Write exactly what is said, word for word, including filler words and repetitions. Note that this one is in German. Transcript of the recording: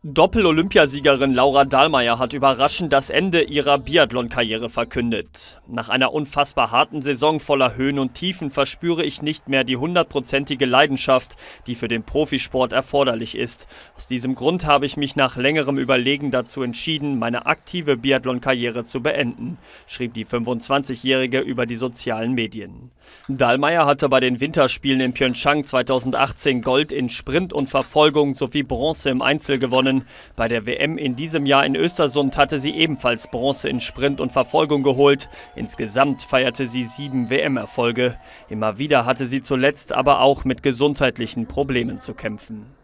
Doppel-Olympiasiegerin Laura Dahlmeier hat überraschend das Ende ihrer Biathlon-Karriere verkündet. Nach einer unfassbar harten Saison voller Höhen und Tiefen verspüre ich nicht mehr die hundertprozentige Leidenschaft, die für den Profisport erforderlich ist. Aus diesem Grund habe ich mich nach längerem Überlegen dazu entschieden, meine aktive Biathlon-Karriere zu beenden, schrieb die fünfundzwanzigjährige über die sozialen Medien. Dahlmeier hatte bei den Winterspielen in Pyeongchang zweitausendachtzehn Gold in Sprint und Verfolgung sowie Bronze im Einzel gewonnen. Bei der W M in diesem Jahr in Östersund hatte sie ebenfalls Bronze in Sprint und Verfolgung geholt. Insgesamt feierte sie sieben W M-Erfolge. Immer wieder hatte sie zuletzt aber auch mit gesundheitlichen Problemen zu kämpfen.